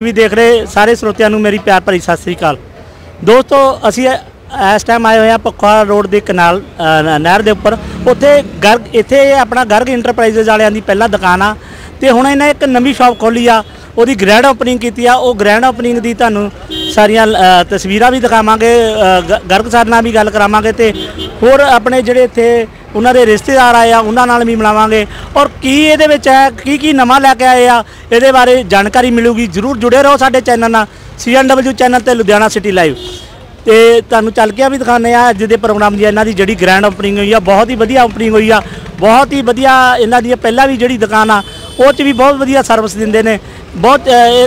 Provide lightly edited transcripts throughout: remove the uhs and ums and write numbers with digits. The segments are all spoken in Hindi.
ਵੀ ਦੇਖ ਰਹੇ ਸਾਰੇ ਸਰੋਤਿਆਂ ਨੂੰ ਮੇਰੀ ਪਿਆਰ ਭਰੀ ਸਤਿ ਸ੍ਰੀ ਅਕਾਲ। ਦੋਸਤੋ ਅਸੀਂ ਇਸ ਟਾਈਮ ਆਏ ਹੋਏ ਹਾਂ ਪੱਖਾ ਰੋਡ ਦੇ ਕਨਾਲ ਨਹਿਰ ਦੇ ਉੱਪਰ। ਉੱਥੇ ਇੱਥੇ ਆਪਣਾ ਗਰਗ ਇੰਟਰਪ੍ਰਾਈਜ਼ਸ ਵਾਲਿਆਂ ਦੀ ਪਹਿਲਾਂ ਦੁਕਾਨ ਆ ਤੇ ਹੁਣ ਇਹਨਾਂ ਇੱਕ ਨਵੀਂ ਸ਼ਾਪ ਖੋਲੀ ਆ, ਉਹਦੀ ਗ੍ਰੈਂਡ ਓਪਨਿੰਗ ਕੀਤੀ ਆ। ਉਹ ਗ੍ਰੈਂਡ ਓਪਨਿੰਗ ਦੀ ਤੁਹਾਨੂੰ ਸਾਰੀਆਂ ਤਸਵੀਰਾਂ ਵੀ ਦਿਖਾਵਾਂਗੇ, ਗਰਗ ਸਰ ਨਾਲ ਵੀ ਗੱਲ ਕਰਾਵਾਂਗੇ ਤੇ ਹੋਰ ਆਪਣੇ ਜਿਹੜੇ ਇੱਥੇ ਉਹਨਾਂ ਦੇ ਰਿਸ਼ਤੇਦਾਰ ਆਏ ਆ ਉਹਨਾਂ ਨਾਲ ਵੀ ਮਿਲਾਵਾਂਗੇ ਔਰ ਕੀ ਇਹਦੇ ਵਿੱਚ ਹੈ, ਕੀ ਨਵਾਂ ਲੈ ਕੇ ਆਏ ਆ, ਇਹਦੇ ਬਾਰੇ ਜਾਣਕਾਰੀ ਮਿਲੂਗੀ। ਜ਼ਰੂਰ ਜੁੜੇ ਰਹੋ ਸਾਡੇ ਚੈਨਲ ਨਾਲ, CNW ਚੈਨਲ ਤੇ ਲੁਧਿਆਣਾ ਸਿਟੀ ਲਾਈਵ। ਤੇ ਤੁਹਾਨੂੰ ਚੱਲ ਕੇ ਵੀ ਦਿਖਾਉਂਦੇ ਆ ਅੱਜ ਦੇ ਪ੍ਰੋਗਰਾਮ ਦੀ ਇਹਨਾਂ ਦੀ ਜਿਹੜੀ ਗ੍ਰੈਂਡ ਓਪਨਿੰਗ ਹੋਈ ਆ। ਬਹੁਤ ਹੀ ਵਧੀਆ ਓਪਨਿੰਗ ਹੋਈ ਆ, ਬਹੁਤ ਹੀ ਵਧੀਆ ਇਹਨਾਂ ਦੀ ਪਹਿਲਾਂ ਵੀ ਜਿਹੜੀ ਦੁਕਾਨ ਆ ਉਹ 'ਚ ਵੀ ਬਹੁਤ ਵਧੀਆ ਸਰਵਿਸ ਦਿੰਦੇ ਨੇ। ਬਹੁਤ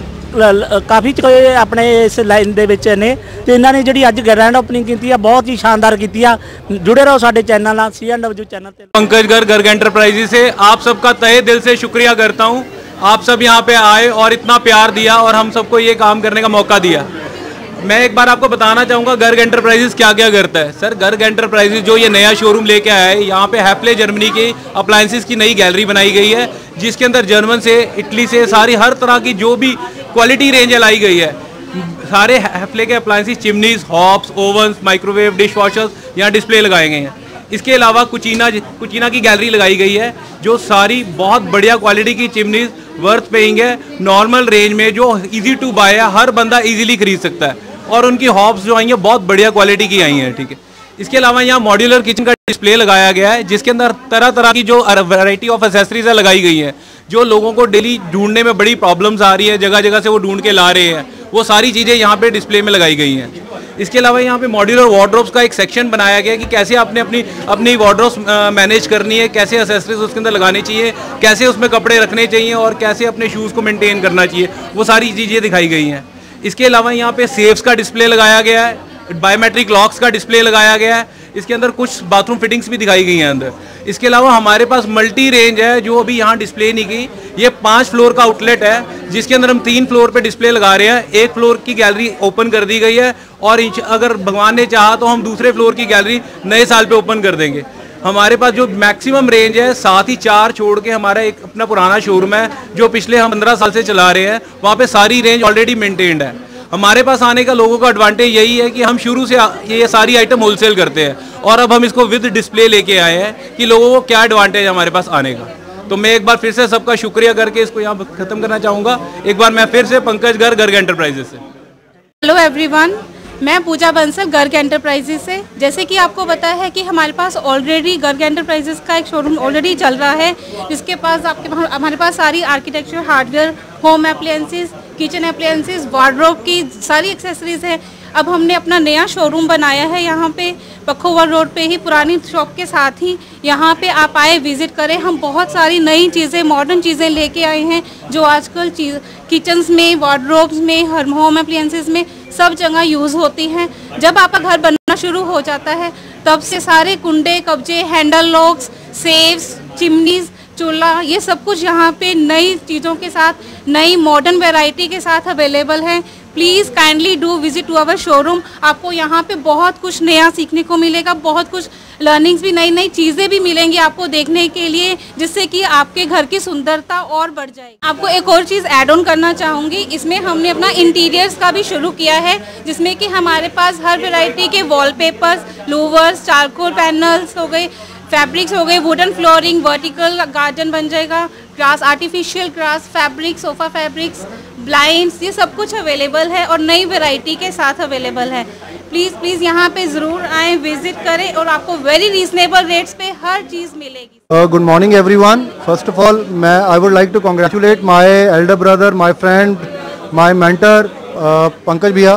ਕਾਫੀ ਆਪਣੇ ਇਸ ਲਾਈਨ ਦੇ ਵਿੱਚ ਨੇ ਤੇ ਇਹਨਾਂ ਨੇ ਜਿਹੜੀ ਅੱਜ ਗ੍ਰੈਂਡ ओपनिंग की है बहुत ही शानदार की। जुड़े रहो साडे channel CNW channel. Pankaj Garg enterprises से आप सबका तहे दिल से शुक्रिया करता हूँ। आप सब यहाँ पे आए और इतना प्यार दिया और हम सबको ये काम करने का मौका दिया। मैं एक बार आपको बताना चाहूँगा गर्ग एंटरप्राइजेस क्या क्या करता है। सर गर्ग एंटरप्राइजेस जो ये नया शोरूम लेके आया है, यहाँ पे हैफ्ले जर्मनी की अप्लायंसेस की नई गैलरी बनाई गई है जिसके अंदर जर्मन से, इटली से सारी हर तरह की जो भी क्वालिटी रेंज लाई गई है। सारे हैफ्ले के appliances, chimneys, hobs, ovens, microwave, dish washers यहाँ डिस्प्ले लगाए गए हैं। इसके अलावा कुचीना की गैलरी लगाई गई है जो सारी बहुत बढ़िया क्वालिटी की चिमनीज वर्थ पेइंग है। नॉर्मल रेंज में जो इजी टू बाय है, हर बंदा इजीली खरीद सकता है और उनकी हॉब्स जो आई हैं बहुत बढ़िया क्वालिटी की आई हैं। ठीक है, इसके अलावा यहाँ मॉड्यूलर किचन का डिस्प्ले लगाया गया है जिसके अंदर तरह तरह की जो वैरायटी ऑफ एसेसरीज लगाई गई हैं जो लोगों को डेली ढूंढने में बड़ी प्रॉब्लम्स आ रही है, जगह जगह से वो ढूंढ के ला रहे हैं, वो सारी चीज़ें यहाँ पे डिस्प्ले में लगाई गई हैं। इसके अलावा यहाँ पे मॉड्यूलर वार्डरोब्स का एक सेक्शन बनाया गया है कि कैसे आपने अपनी वार्डरोब्स मैनेज करनी है, कैसे एसेसरीज उसके अंदर लगानी चाहिए, कैसे उसमें कपड़े रखने चाहिए और कैसे अपने शूज़ को मेंटेन करना चाहिए, वो सारी चीज़ें दिखाई गई हैं। इसके अलावा यहाँ पे सेफ्स का डिस्प्ले लगाया गया है, बायोमेट्रिक लॉक्स का डिस्प्ले लगाया गया है। इसके अंदर कुछ बाथरूम फिटिंग्स भी दिखाई गई हैं अंदर। इसके अलावा हमारे पास मल्टी रेंज है जो अभी यहाँ डिस्प्ले नहीं की। ये 5 फ्लोर का आउटलेट है जिसके अंदर हम 3 फ्लोर पे डिस्प्ले लगा रहे हैं। 1 फ्लोर की गैलरी ओपन कर दी गई है और अगर भगवान ने चाहा तो हम दूसरे फ्लोर की गैलरी नए साल पे ओपन कर देंगे। हमारे पास जो मैक्सिमम रेंज है 7 ही 4 छोड़ के हमारा एक अपना पुराना शोरूम है जो पिछले हम 15 साल से चला रहे हैं, वहाँ पे सारी रेंज ऑलरेडी मेंटेन्ड है। हमारे पास आने का लोगों का एडवांटेज यही है कि हम शुरू से ये सारी आइटम होलसेल करते हैं और अब हम इसको विद डिस्प्ले लेके आए हैं कि लोगों को क्या एडवांटेज है हमारे पास आने का। तो मैं एक बार फिर से सबका शुक्रिया करके इसको यहाँ खत्म करना चाहूँगा। एक बार मैं फिर से पंकज गर्ग एंटरप्राइजेस से। हेलो एवरीवन, मैं पूजा बंसल गर्ग एंटरप्राइजेस से। जैसे कि आपको पता है कि हमारे पास ऑलरेडी गर्ग एंटरप्राइजेस का एक शोरूम ऑलरेडी चल रहा है जिसके पास हमारे पास सारी architecture, hardware, home appliances, kitchen appliances, wardrobe की सारी एक्सेसरीज है। अब हमने अपना नया शोरूम बनाया है यहाँ पे पखोवर रोड पे ही, पुरानी शॉप के साथ ही। यहाँ पे आप आए, विजिट करें। हम बहुत सारी नई चीज़ें, मॉडर्न चीज़ें लेके आए हैं जो आजकल किचन्स में, वार्डरोब्स में, होम एप्लायंसेस में सब जगह यूज़ होती हैं। जब आपका घर बनना शुरू हो जाता है तब से सारे कुंडे, कब्जे, हैंडल लॉक्स, सेफ्स, चिमनीज, चूल्हा, ये सब कुछ यहाँ पे नई चीज़ों के साथ, नई मॉडर्न वैरायटी के साथ अवेलेबल है। Please kindly do visit to our showroom. आपको यहाँ पे बहुत कुछ नया सीखने को मिलेगा, बहुत कुछ लर्निंग्स भी, नई नई चीज़ें भी मिलेंगी आपको देखने के लिए, जिससे कि आपके घर की सुंदरता और बढ़ जाएगी। आपको एक और चीज़ ऐड ऑन करना चाहूँगी, इसमें हमने अपना इंटीरियर्स का भी शुरू किया है जिसमें कि हमारे पास हर वैरायटी के वॉलपेपर्स, लूवर्स, चारकोल पैनल्स हो गए, फैब्रिक्स हो गए, वुडन फ्लोरिंग, वर्टिकल गार्डन बन जाएगा, grass, artificial grass, fabric, sofa fabrics, blinds, ये सब कुछ अवेलेबल है और नई वैरायटी के साथ अवेलेबल है। प्लीज़ यहाँ पे ज़रूर आएँ, विजिट करें और आपको वेरी रीजनेबल रेट्स पे हर चीज़ मिलेगी। Good morning everyone. First of all I would like to congratulate my elder brother, my friend, my mentor Pankaj भैया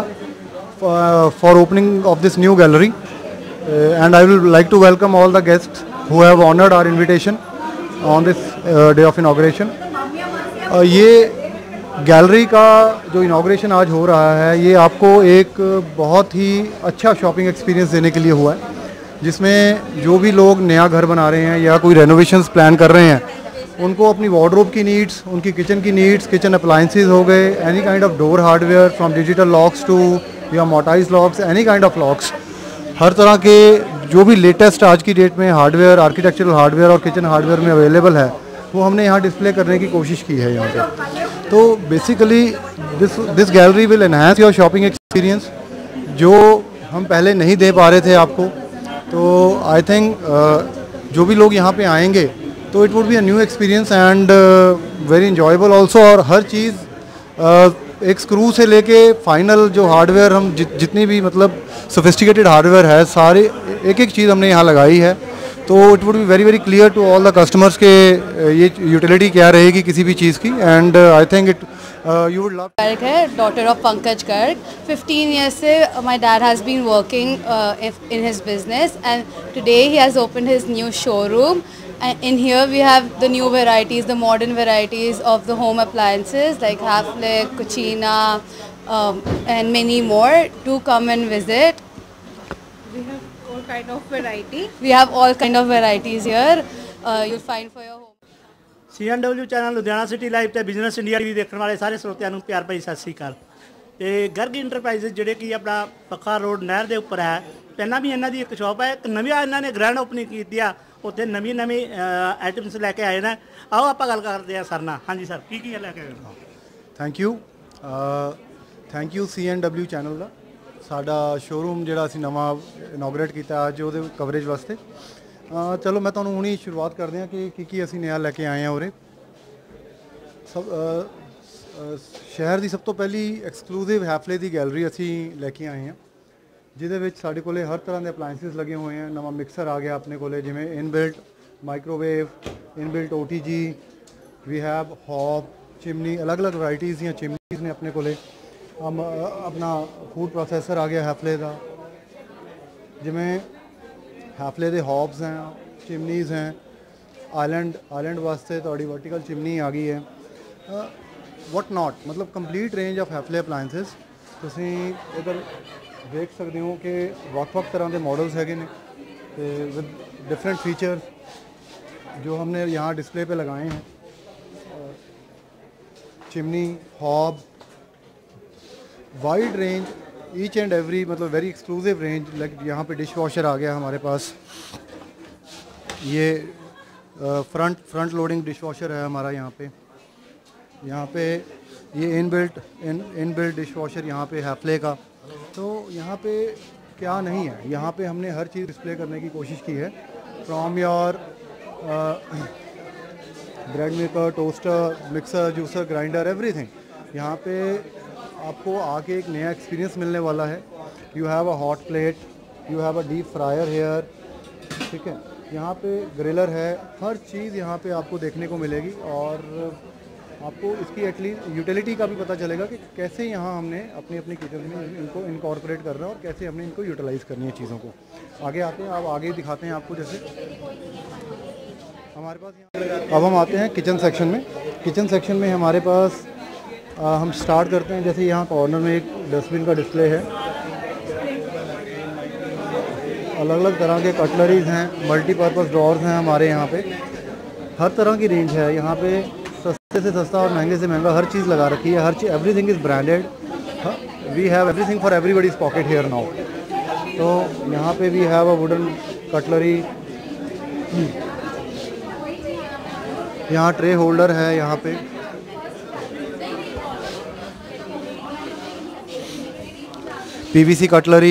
for opening of this new gallery and I will like to welcome all the guests who have honored our invitation on this day of inauguration. ये गैलरी का जो इनाग्रेशन आज हो रहा है ये आपको एक बहुत ही अच्छा शॉपिंग एक्सपीरियंस देने के लिए हुआ है, जिसमें जो भी लोग नया घर बना रहे हैं या कोई रेनोवेशंस प्लान कर रहे हैं उनको अपनी वार्डरोब की नीड्स, उनकी किचन की नीड्स, किचन अप्लायंसेस हो गए, any kind of door hardware from digital locks to या motorised locks, any kind of locks, हर तरह के जो भी लेटेस्ट आज की डेट में हार्डवेयर, आर्किटेक्चरल हार्डवेयर और किचन हार्डवेयर में अवेलेबल है वो हमने यहाँ डिस्प्ले करने की कोशिश की है यहाँ पे। तो basically this gallery will enhance your shopping experience, जो हम पहले नहीं दे पा रहे थे आपको। तो आई थिंक जो भी लोग यहाँ पे आएंगे तो it would be a new experience and very enjoyable also. और हर चीज़ एक स्क्रू से लेके फाइनल जो हार्डवेयर हम जितनी भी मतलब सोफिस्टिकेटेड हार्डवेयर है, सारे एक एक चीज़ हमने यहाँ लगाई है। तो it would be very very clear to all the customers के ये यूटिलिटी क्या रहेगी किसी भी चीज़ की। And I think it you would love. Garg है, daughter of Pankaj Garg. 15 years से my dad has been working in his business, and today he has opened his new showroom. And in here we have the new varieties, the modern varieties of the home appliances like Hafele, Cucina, and many more. Do come and visit. We have all kind of variety. We have all kind of varieties here. You'll find for your home. CNW channel Ludhiana city live ਤੇ ਬਿਜ਼ਨਸ ਇੰਡੀਆ ਟੀਵੀ ਦੇਖਣ ਵਾਲੇ ਸਾਰੇ ਸਰੋਤਿਆਂ ਨੂੰ ਪਿਆਰ ਭਰੀ ਸਤਿ ਸ੍ਰੀ ਅਕਾਲ। ਤੇ ਗਰਗ ਇੰਟਰਪ੍ਰਾਈਜ਼ਸ ਜਿਹੜੇ ਕਿ ਆਪਣਾ ਪੱਖਾ ਰੋਡ ਨਹਿਰ ਦੇ ਉੱਪਰ ਹੈ, ਪਹਿਲਾਂ ਵੀ ਇਹਨਾਂ ਦੀ ਇੱਕ ਸ਼ਾਪ ਹੈ, ਇੱਕ ਨਵੀਂ ਇਹਨਾਂ ਨੇ ਗ੍ਰੈਂਡ ਓਪਨਿੰਗ ਕੀਤੀ ਆ, ਉੱਥੇ ਨਵੀਂ ਆਈਟਮਸ ਲੈ ਕੇ ਆਏ ਨੇ। ਆਓ ਆਪਾਂ ਗੱਲ ਕਰਦੇ ਆ ਸਰ ਨਾਲ। ਹਾਂਜੀ ਸਰ, ਕੀ ਲੈ ਕੇ ਆਏ ਹੋ? ਥੈਂਕ ਯੂ CNW ਚੈਨਲ ਦਾ। ਸਾਡਾ ਸ਼ੋਰੂਮ ਜਿਹੜਾ ਅਸੀਂ ਨਵਾਂ ਇਨੋਗਰੇਟ ਕੀਤਾ ਅੱਜ ਉਹਦੇ ਕਵਰੇਜ ਵਾਸਤੇ। ਚਲੋ ਮੈਂ ਤੁਹਾਨੂੰ ਹੁਣੀ ਸ਼ੁਰੂਆਤ ਕਰਦੇ ਹਾਂ ਕਿ ਕੀ ਅਸੀਂ ਨया ਲੈ ਕੇ ਆਏ ਹਾਂ ਉਰੇ। ਸ਼ਹਿਰ ਦੀ ਸਭ ਤੋਂ ਪਹਿਲੀ ਐਕਸਕਲੂਸਿਵ ਹੈਫਲੇ ਦੀ ਗੈਲਰੀ ਅਸੀਂ ਲੈ ਕੇ ਆਏ ਹਾਂ, ਜਿਹਦੇ ਵਿੱਚ ਸਾਡੇ ਕੋਲੇ ਹਰ ਤਰ੍ਹਾਂ ਦੇ ਅਪਲਾਇੰਸਿਸ ਲੱਗੇ ਹੋਏ ਹਨ। ਨਵਾਂ ਮਿਕਸਰ ਆ ਗਿਆ ਆਪਣੇ ਕੋਲੇ, ਜਿਵੇਂ inbuilt microwave, inbuilt OTG, we have hob, chimney, ਅਲੱਗ-ਅਲੱਗ ਵਰਾਇਟੀਜ਼ ਦੀਆਂ ਚਿਮਨੀਜ਼ ਨੇ ਆਪਣੇ ਕੋਲੇ। ਆਪਣਾ ਫੂਡ ਪ੍ਰੋਸੈਸਰ ਆ ਗਿਆ ਹੈਫਲੇ ਦਾ, ਜਿਵੇਂ ਹੈਫਲੇ ਦੇ ਹੌਬਸ हैं, चिमनीज़ हैं। आइलैंड वास्ते थोड़ी वर्टिकल चिमनी आ गई है। वट नॉट मतलब complete range of Hafele appliances तुसीं इधर देख सकते हो कि ਵੱਖ-ਵੱਖ तरह के मॉडल्स हैगे ने ते विद डिफरेंट फीचर्स जो हमने यहाँ डिस्प्ले पे लगाए हैं। Chimney, hob, wide range, each and every मतलब वेरी एक्सक्लूसिव रेंज। लाइक यहाँ पे डिश वॉशर आ गया हमारे पास, ये फ्रंट लोडिंग डिश वॉशर है हमारा यहाँ पे ये इनबिल्ट डिश वॉशर यहाँ पे हैफले का। तो यहाँ पे क्या नहीं है, यहाँ पे हमने हर चीज़ डिस्प्ले करने की कोशिश की है, from your bread maker, toaster, mixer, juicer, grinder, everything. यहाँ पे आपको आके एक नया एक्सपीरियंस मिलने वाला है। You have a hot plate, you have a deep fryer here, ठीक है। यहाँ पे ग्रिलर है, हर चीज़ यहाँ पे आपको देखने को मिलेगी और आपको इसकी एटलीस्ट यूटिलिटी का भी पता चलेगा कि कैसे यहाँ हमने अपनी किचन में इनको इनकॉर्पोरेट कर रहे हैं और कैसे हमने इनको यूटिलाइज़ करनी है चीज़ों को। आगे आते हैं, आप आगे दिखाते हैं आपको। जैसे हमारे पास अब हम आते हैं किचन सेक्शन में। किचन सेक्शन में हमारे पास हम स्टार्ट करते हैं। जैसे यहाँ कॉर्नर में एक डस्टबिन का डिस्प्ले है, अलग अलग तरह के कटलरीज़ हैं, मल्टीपर्पज़ ड्रॉर्स हैं हमारे यहाँ पे। हर तरह की रेंज है यहाँ पे, सस्ते से सस्ता और महंगे से महंगा हर चीज़ लगा रखी है। हर चीज़, everything is branded. We have everything for everybody's pocket here now. तो यहाँ पे we have a wooden cutlery, यहाँ ट्रे होल्डर है, यहाँ पे PVC कटलरी,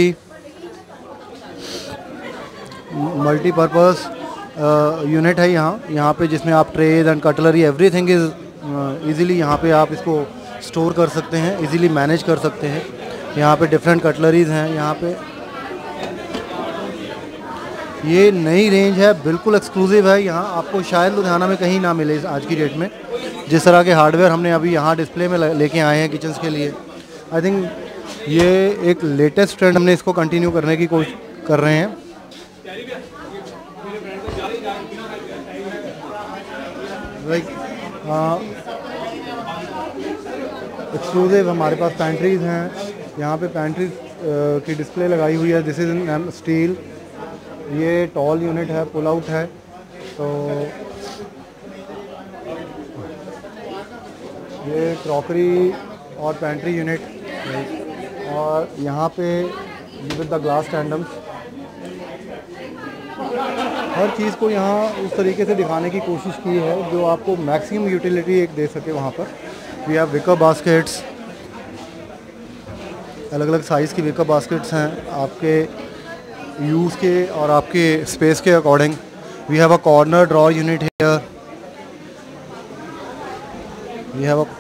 मल्टीपर्पज़ यूनिट है यहाँ पे, जिसमें आप trays and cutlery everything is easily यहाँ पे आप इसको स्टोर कर सकते हैं, इजीली मैनेज कर सकते हैं। यहाँ पे डिफरेंट कटलरीज़ हैं। यहाँ पे ये नई रेंज है, बिल्कुल एक्सक्लूसिव है। यहाँ आपको शायद लुधियाना में कहीं ना मिले आज की डेट में। जिस तरह के हार्डवेयर हमने अभी यहाँ डिस्प्ले में लेके आए हैं किचन्स के लिए, आई थिंक ये एक लेटेस्ट ट्रेंड, हमने इसको कंटिन्यू करने की कोशिश कर रहे हैं। एक्सक्लूसिव हमारे पास पैंट्रीज़ हैं। यहाँ पे पैंट्रीज की डिस्प्ले लगाई हुई है। This is in steel. ये टॉल यूनिट है, पुल आउट है। तो ये क्रॉकरी और पैंट्री यूनिट, और यहाँ पे विद द ग्लास टैंडम्स। हर चीज़ को यहाँ उस तरीके से दिखाने की कोशिश की है जो आपको मैक्सिमम यूटिलिटी एक दे सके वहाँ पर। वी हैव विकर बास्केट्स, अलग अलग साइज़ की वेकअप बास्केट्स हैं आपके यूज़ के और आपके स्पेस के according. We have a corner drawer unit here, we have a,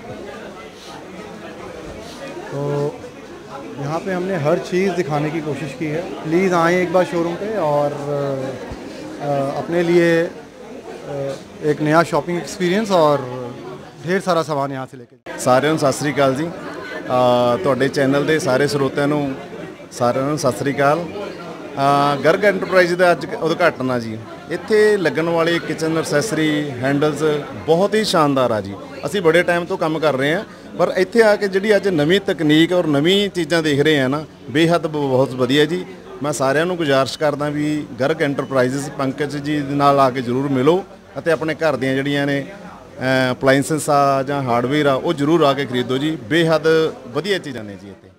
तो यहाँ पे हमने हर चीज़ दिखाने की कोशिश की है। प्लीज़ आएँ एक बार शोरूम पे और अपने लिए एक नया शॉपिंग एक्सपीरियंस और ढेर सारा सामान यहाँ से लेके। ਸਾਰਿਆਂ ਨੂੰ ਸਤਿ ਸ੍ਰੀ ਅਕਾਲ ਜੀ। ਤੁਹਾਡੇ ਚੈਨਲ ਦੇ ਸਾਰੇ ਸਰੋਤਿਆਂ ਨੂੰ ਸਾਰਿਆਂ ਨੂੰ ਸਤਿ ਸ੍ਰੀ ਅਕਾਲ। ਗਰਗ ਐਂਟਰਪ੍ਰਾਈਜ਼ ਦਾ ਅੱਜ ਉਦਘਾਟਨ ਆ ਜੀ। ਇੱਥੇ ਲੱਗਣ ਵਾਲੇ ਕਿਚਨ ਐਕਸੈਸਰੀ ਹੈਂਡਲਸ ਬਹੁਤ ਹੀ ਸ਼ਾਨਦਾਰ ਆ ਜੀ। ਅਸੀਂ ਬੜੇ ਟਾਈਮ ਤੋਂ ਕੰਮ ਕਰ ਰਹੇ ਹਾਂ, ਪਰ ਇੱਥੇ ਆ ਕੇ ਜਿਹੜੀ ਅੱਜ ਨਵੀਂ ਤਕਨੀਕ ਔਰ ਨਵੀਂ ਚੀਜ਼ਾਂ ਦੇਖ ਰਹੇ ਆ ਨਾ, ਬੇਹੱਦ ਬਹੁਤ ਵਧੀਆ ਜੀ। ਮੈਂ ਸਾਰਿਆਂ ਨੂੰ ਗੁਜ਼ਾਰਿਸ਼ ਕਰਦਾ ਵੀ ਗਰਗ ਐਂਟਰਪ੍ਰਾਈਜ਼ਸ ਪੰਕਜ ਜੀ ਦੇ ਨਾਲ ਆ ਕੇ ਜ਼ਰੂਰ ਮਿਲੋ ਅਤੇ ਆਪਣੇ ਘਰ ਦੀਆਂ ਜਿਹੜੀਆਂ ਨੇ ਅਪਲਾਈਐਂਸਸ ਆ ਜਾਂ ਹਾਰਡਵੇਅਰ ਆ ਉਹ ਜ਼ਰੂਰ ਆ ਕੇ ਖਰੀਦੋ ਜੀ। ਬੇਹੱਦ ਵਧੀਆ ਚੀਜ਼ਾਂ ਨੇ ਜੀ ਇੱਥੇ।